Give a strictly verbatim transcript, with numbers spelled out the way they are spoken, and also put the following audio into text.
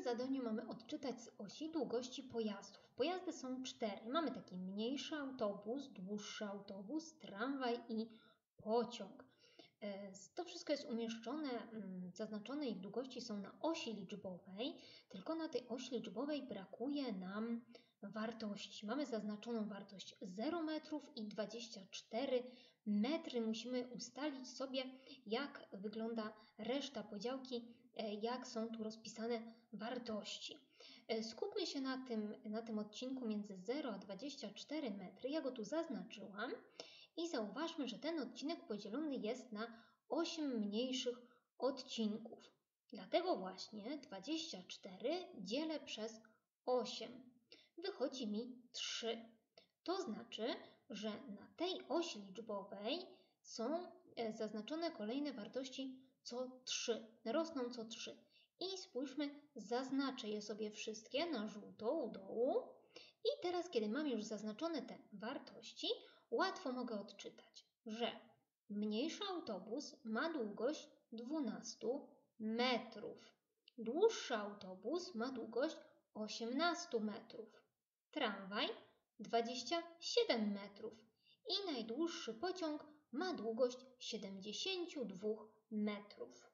zadaniu mamy odczytać z osi długości pojazdów. Pojazdy są cztery. Mamy taki mniejszy autobus, dłuższy autobus, tramwaj i pociąg. To wszystko jest umieszczone, zaznaczone ich długości są na osi liczbowej, tylko na tej osi liczbowej brakuje nam wartości. Mamy zaznaczoną wartość zero metrów i dwadzieścia cztery metry. Musimy ustalić sobie, jak wygląda reszta podziałki, jak są tu rozpisane wartości. Skupmy się na tym, na tym odcinku między zero a dwadzieścia cztery metry. Ja go tu zaznaczyłam i zauważmy, że ten odcinek podzielony jest na osiem mniejszych odcinków. Dlatego właśnie dwadzieścia cztery dzielę przez osiem. Wychodzi mi trzy. To znaczy, że na tej osi liczbowej są zaznaczone kolejne wartości co trzy, rosną co trzy. I spójrzmy, zaznaczę je sobie wszystkie na żółto u dołu. I teraz, kiedy mam już zaznaczone te wartości, łatwo mogę odczytać, że mniejszy autobus ma długość dwanaście metrów. Dłuższy autobus ma długość osiemnaście metrów. Tramwaj dwadzieścia siedem metrów. I najdłuższy pociąg ma długość siedemdziesiąt dwa metrów.